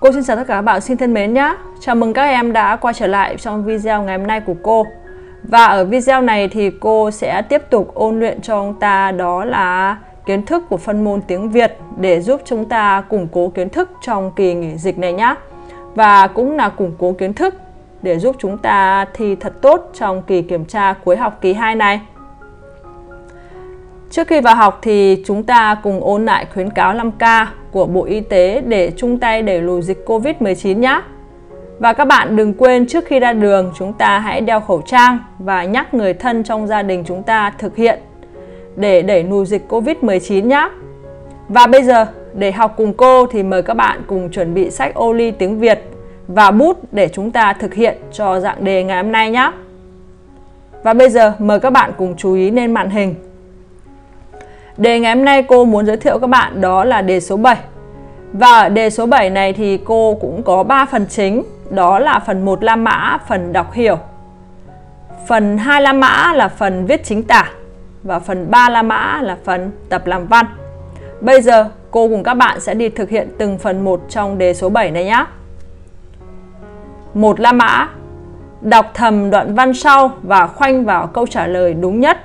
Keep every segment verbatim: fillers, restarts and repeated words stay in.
Cô xin chào tất cả các bạn xin thân mến nhé. Chào mừng các em đã quay trở lại trong video ngày hôm nay của cô. Và ở video này thì cô sẽ tiếp tục ôn luyện cho chúng ta đó là kiến thức của phân môn tiếng Việt để giúp chúng ta củng cố kiến thức trong kỳ nghỉ dịch này nhé. Và cũng là củng cố kiến thức để giúp chúng ta thi thật tốt trong kỳ kiểm tra cuối học kỳ hai này. Trước khi vào học thì chúng ta cùng ôn lại khuyến cáo năm K của Bộ Y tế để chung tay đẩy lùi dịch Covid mười chín nhé. Và các bạn đừng quên trước khi ra đường chúng ta hãy đeo khẩu trang và nhắc người thân trong gia đình chúng ta thực hiện để đẩy lùi dịch Covid mười chín nhé. Và bây giờ để học cùng cô thì mời các bạn cùng chuẩn bị sách ô ly tiếng Việt và bút để chúng ta thực hiện cho dạng đề ngày hôm nay nhé. Và bây giờ mời các bạn cùng chú ý lên màn hình. Đề ngày hôm nay cô muốn giới thiệu các bạn đó là đề số bảy. Và ở đề số bảy này thì cô cũng có ba phần chính. Đó là phần một La Mã, phần đọc hiểu. Phần hai La Mã là phần viết chính tả. Và phần ba La Mã là phần tập làm văn. Bây giờ cô cùng các bạn sẽ đi thực hiện từng phần một trong đề số bảy này nhé. một La Mã. Đọc thầm đoạn văn sau và khoanh vào câu trả lời đúng nhất.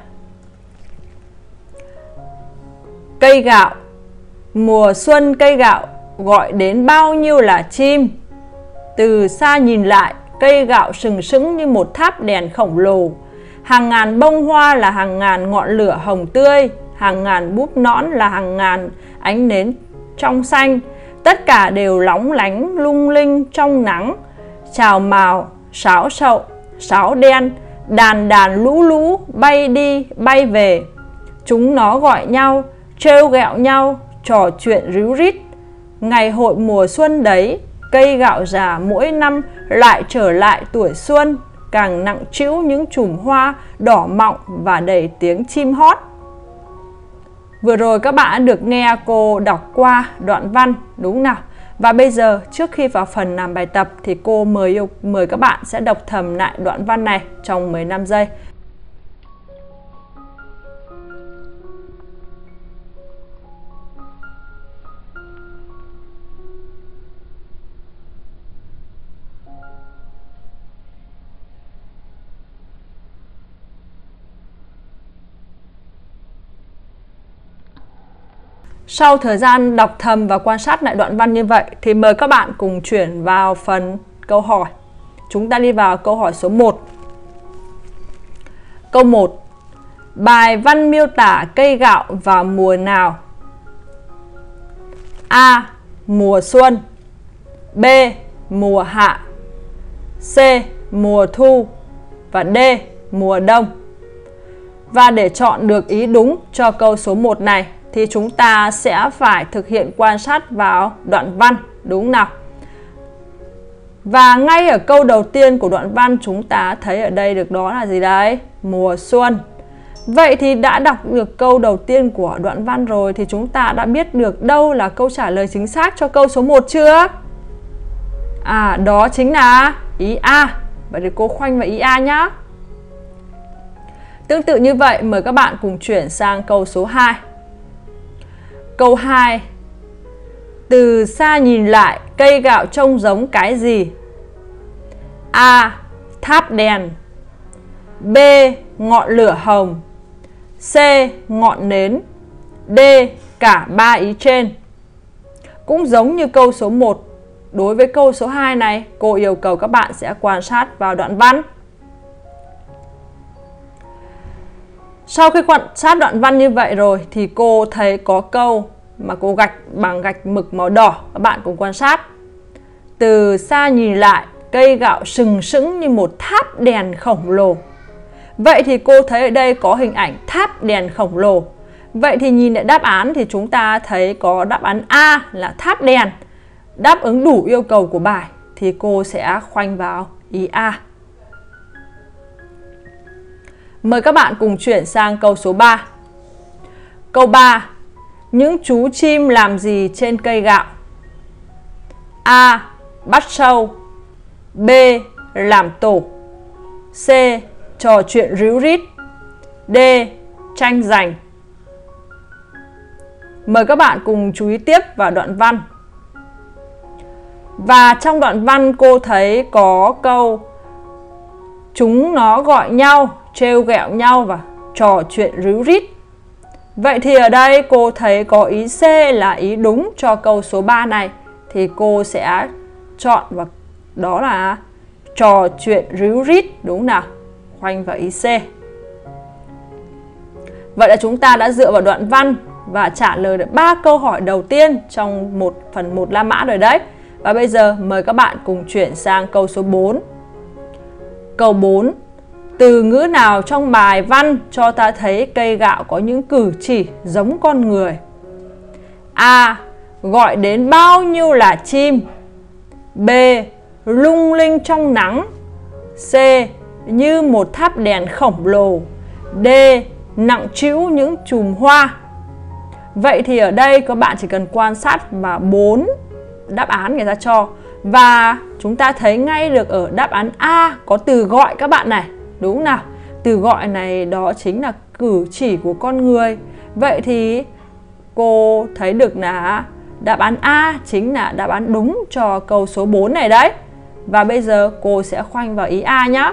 Cây gạo. Mùa xuân cây gạo gọi đến bao nhiêu là chim. Từ xa nhìn lại, cây gạo sừng sững như một tháp đèn khổng lồ. Hàng ngàn bông hoa là hàng ngàn ngọn lửa hồng tươi, hàng ngàn búp nõn là hàng ngàn ánh nến trong xanh. Tất cả đều lóng lánh lung linh trong nắng. Chào mào, sáo sậu, sáo đen, đàn đàn lũ lũ bay đi bay về. Chúng nó gọi nhau, trêu ghẹo nhau, trò chuyện ríu rít. Ngày hội mùa xuân đấy, cây gạo già mỗi năm lại trở lại tuổi xuân, càng nặng trĩu những chùm hoa đỏ mọng và đầy tiếng chim hót. Vừa rồi các bạn được nghe cô đọc qua đoạn văn đúng nào? Và bây giờ trước khi vào phần làm bài tập thì cô mời yêu, mời các bạn sẽ đọc thầm lại đoạn văn này trong mười lăm giây. Sau thời gian đọc thầm và quan sát lại đoạn văn như vậy thì mời các bạn cùng chuyển vào phần câu hỏi. Chúng ta đi vào câu hỏi số một. Câu một. Bài văn miêu tả cây gạo vào mùa nào? A. Mùa xuân. B. Mùa hạ. C. Mùa thu. Và D. Mùa đông. Và để chọn được ý đúng cho câu số một này thì chúng ta sẽ phải thực hiện quan sát vào đoạn văn, đúng nào? Và ngay ở câu đầu tiên của đoạn văn chúng ta thấy ở đây được đó là gì đấy? Mùa xuân. Vậy thì đã đọc được câu đầu tiên của đoạn văn rồi thì chúng ta đã biết được đâu là câu trả lời chính xác cho câu số một chưa? À, đó chính là ý A. Vậy thì cô khoanh vào ý A nhá. Tương tự như vậy, mời các bạn cùng chuyển sang câu số hai. Câu hai. Từ xa nhìn lại, cây gạo trông giống cái gì? A. Tháp đèn. B. Ngọn lửa hồng. C. Ngọn nến. D. Cả ba ý trên. Cũng giống như câu số một, đối với câu số hai này, cô yêu cầu các bạn sẽ quan sát vào đoạn văn. Sau khi quan sát đoạn văn như vậy rồi thì cô thấy có câu mà cô gạch bằng gạch mực màu đỏ. Các bạn cùng quan sát. Từ xa nhìn lại, cây gạo sừng sững như một tháp đèn khổng lồ. Vậy thì cô thấy ở đây có hình ảnh tháp đèn khổng lồ. Vậy thì nhìn lại đáp án thì chúng ta thấy có đáp án A là tháp đèn. Đáp ứng đủ yêu cầu của bài thì cô sẽ khoanh vào ý A. Mời các bạn cùng chuyển sang câu số ba. Câu ba. Những chú chim làm gì trên cây gạo? A. Bắt sâu. B. Làm tổ. C. Trò chuyện ríu rít. D. Tranh giành. Mời các bạn cùng chú ý tiếp vào đoạn văn. Và trong đoạn văn cô thấy có câu chúng nó gọi nhau, trêu ghẹo nhau và trò chuyện ríu rít. Vậy thì ở đây cô thấy có ý C là ý đúng cho câu số ba này. Thì cô sẽ chọn và đó là trò chuyện ríu rít, đúng nào? Khoanh vào ý C. Vậy là chúng ta đã dựa vào đoạn văn và trả lời được ba câu hỏi đầu tiên trong một phần một La Mã rồi đấy. Và bây giờ mời các bạn cùng chuyển sang câu số bốn. Câu bốn. Từ ngữ nào trong bài văn cho ta thấy cây gạo có những cử chỉ giống con người? A. Gọi đến bao nhiêu là chim. B. Lung linh trong nắng. C. Như một tháp đèn khổng lồ. D. Nặng trĩu những chùm hoa. Vậy thì ở đây các bạn chỉ cần quan sát vào bốn đáp án người ta cho. Và chúng ta thấy ngay được ở đáp án A có từ gọi các bạn này. Đúng không nào? Từ gọi này đó chính là cử chỉ của con người. Vậy thì cô thấy được là đáp án A chính là đáp án đúng cho câu số bốn này đấy. Và bây giờ cô sẽ khoanh vào ý A nhé.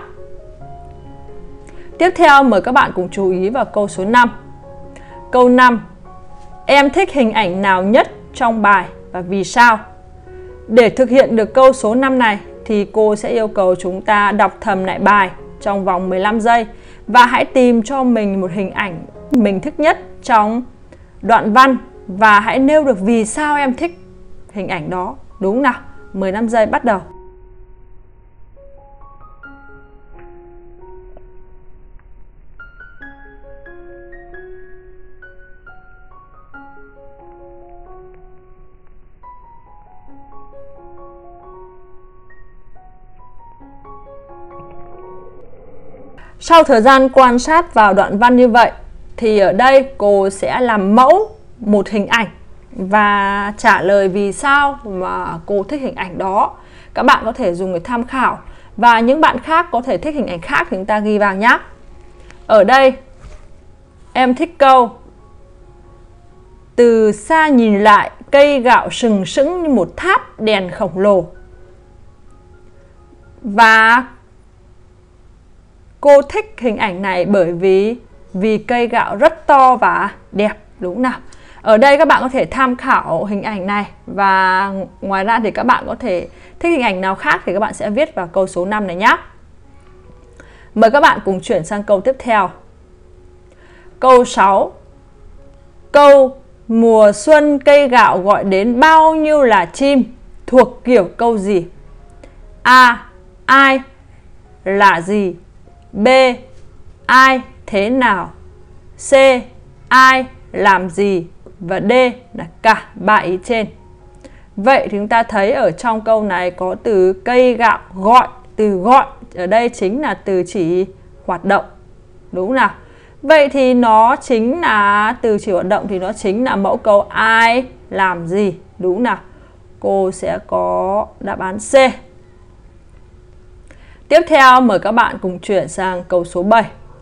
Tiếp theo mời các bạn cùng chú ý vào câu số năm. Câu năm. Em thích hình ảnh nào nhất trong bài và vì sao? Để thực hiện được câu số năm này thì cô sẽ yêu cầu chúng ta đọc thầm lại bài trong vòng mười lăm giây và hãy tìm cho mình một hình ảnh mình thích nhất trong đoạn văn và hãy nêu được vì sao em thích hình ảnh đó. Đúng nào? mười lăm giây bắt đầu. Sau thời gian quan sát vào đoạn văn như vậy thì ở đây cô sẽ làm mẫu một hình ảnh và trả lời vì sao mà cô thích hình ảnh đó. Các bạn có thể dùng để tham khảo và những bạn khác có thể thích hình ảnh khác thì chúng ta ghi vào nhé. Ở đây em thích câu từ xa nhìn lại cây gạo sừng sững như một tháp đèn khổng lồ. Và cô thích hình ảnh này bởi vì vì cây gạo rất to và đẹp, đúng không nào? Ở đây các bạn có thể tham khảo hình ảnh này và ngoài ra thì các bạn có thể thích hình ảnh nào khác thì các bạn sẽ viết vào câu số năm này nhé. Mời các bạn cùng chuyển sang câu tiếp theo. Câu sáu. Câu mùa xuân cây gạo gọi đến bao nhiêu là chim thuộc kiểu câu gì? A. Ai là gì? B. Ai thế nào? C. Ai làm gì? Và D là cả ba ý trên. Vậy thì chúng ta thấy ở trong câu này có từ cây gạo gọi. Từ gọi ở đây chính là từ chỉ hoạt động. Đúng không nào? Vậy thì nó chính là từ chỉ hoạt động thì nó chính là mẫu câu ai làm gì. Đúng không nào? Cô sẽ có đáp án C. Tiếp theo mời các bạn cùng chuyển sang câu số bảy.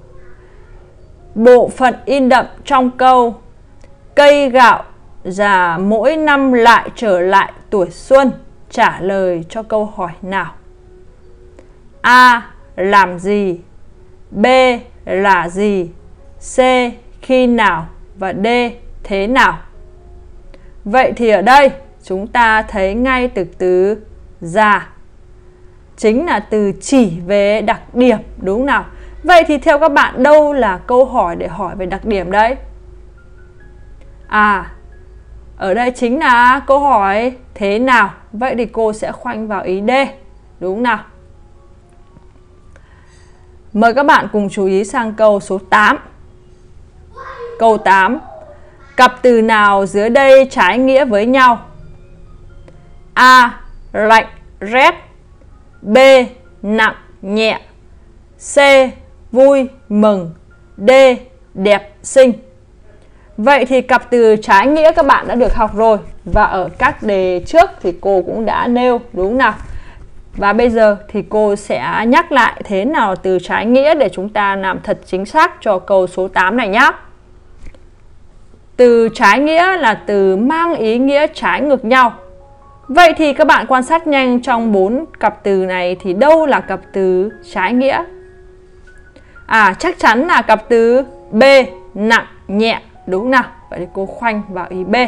Bộ phận in đậm trong câu cây gạo già mỗi năm lại trở lại tuổi xuân trả lời cho câu hỏi nào? A. Làm gì? B. Là gì? C. Khi nào? Và D. Thế nào? Vậy thì ở đây chúng ta thấy ngay từ từ già chính là từ chỉ về đặc điểm, đúng không nào? Vậy thì theo các bạn đâu là câu hỏi để hỏi về đặc điểm đây? À, ở đây chính là câu hỏi thế nào? Vậy thì cô sẽ khoanh vào ý D, đúng không nào? Mời các bạn cùng chú ý sang câu số tám. Câu tám. Cặp từ nào dưới đây trái nghĩa với nhau? A. Lạnh, rét. B. Nặng, nhẹ. C. Vui, mừng. D. Đẹp, xinh. Vậy thì cặp từ trái nghĩa các bạn đã được học rồi. Và ở các đề trước thì cô cũng đã nêu, đúng không nào? Và bây giờ thì cô sẽ nhắc lại thế nào từ trái nghĩa để chúng ta làm thật chính xác cho câu số tám này nhé. Từ trái nghĩa là từ mang ý nghĩa trái ngược nhau. Vậy thì các bạn quan sát nhanh trong bốn cặp từ này thì đâu là cặp từ trái nghĩa? À, chắc chắn là cặp từ B, nặng, nhẹ, đúng nào? Vậy thì cô khoanh vào ý B.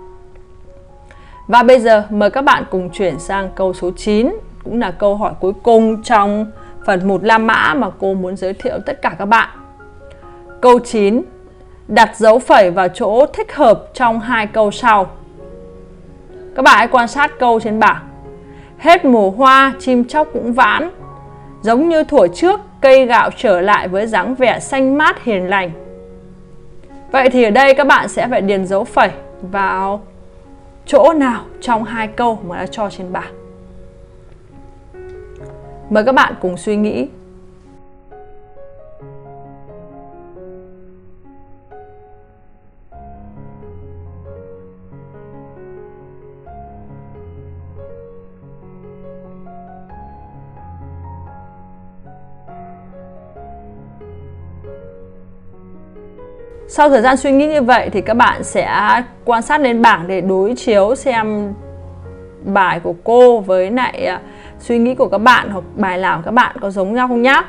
Và bây giờ mời các bạn cùng chuyển sang câu số chín, cũng là câu hỏi cuối cùng trong phần một La Mã mà cô muốn giới thiệu tất cả các bạn. Câu chín. Đặt dấu phẩy vào chỗ thích hợp trong hai câu sau. Các bạn hãy quan sát câu trên bảng. Hết mùa hoa, chim chóc cũng vãn. Giống như thuở trước, cây gạo trở lại với dáng vẻ xanh mát hiền lành. Vậy thì ở đây các bạn sẽ phải điền dấu phẩy vào chỗ nào trong hai câu mà đã cho trên bảng. Mời các bạn cùng suy nghĩ. Sau thời gian suy nghĩ như vậy thì các bạn sẽ quan sát lên bảng để đối chiếu xem bài của cô với lại suy nghĩ của các bạn hoặc bài làm các bạn có giống nhau không nhá.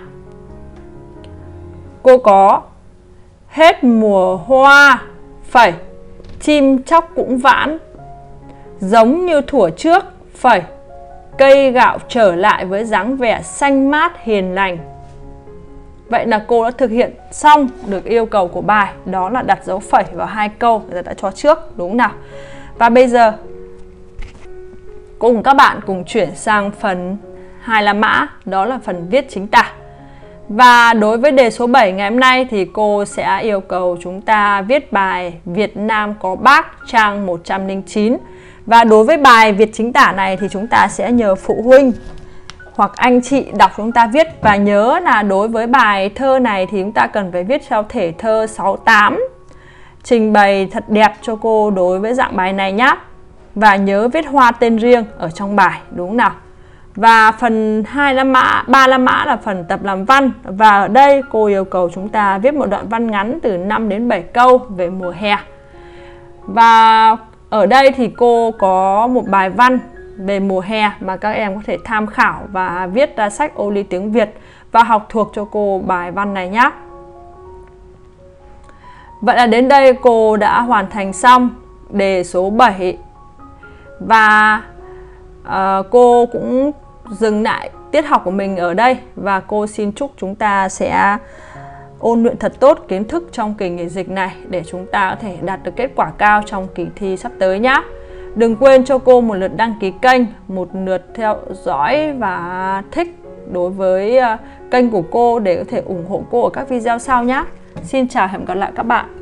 Cô có hết mùa hoa phẩy, chim chóc cũng vãn, giống như thuở trước phẩy, cây gạo trở lại với dáng vẻ xanh mát hiền lành. Vậy là cô đã thực hiện xong được yêu cầu của bài, đó là đặt dấu phẩy vào hai câu người ta đã cho trước, đúng nào? Và bây giờ cô cùng các bạn cùng chuyển sang phần hai La Mã, đó là phần viết chính tả. Và đối với đề số bảy ngày hôm nay thì cô sẽ yêu cầu chúng ta viết bài Việt Nam có Bác trang một trăm lẻ chín. Và đối với bài viết chính tả này thì chúng ta sẽ nhờ phụ huynh hoặc anh chị đọc chúng ta viết. Và nhớ là đối với bài thơ này thì chúng ta cần phải viết theo thể thơ sáu tám. Trình bày thật đẹp cho cô đối với dạng bài này nhé. Và nhớ viết hoa tên riêng ở trong bài, đúng nào? Và phần hai La Mã, ba La Mã là phần tập làm văn. Và ở đây cô yêu cầu chúng ta viết một đoạn văn ngắn từ năm đến bảy câu về mùa hè. Và ở đây thì cô có một bài văn về mùa hè mà các em có thể tham khảo và viết ra sách ô ly tiếng Việt và học thuộc cho cô bài văn này nhé. Vậy là đến đây cô đã hoàn thành xong đề số bảy. Và uh, cô cũng dừng lại tiết học của mình ở đây. Và cô xin chúc chúng ta sẽ ôn luyện thật tốt kiến thức trong kỳ nghỉ dịch này để chúng ta có thể đạt được kết quả cao trong kỳ thi sắp tới nhé. Đừng quên cho cô một lượt đăng ký kênh, một lượt theo dõi và thích đối với kênh của cô để có thể ủng hộ cô ở các video sau nhé. Xin chào và hẹn gặp lại các bạn.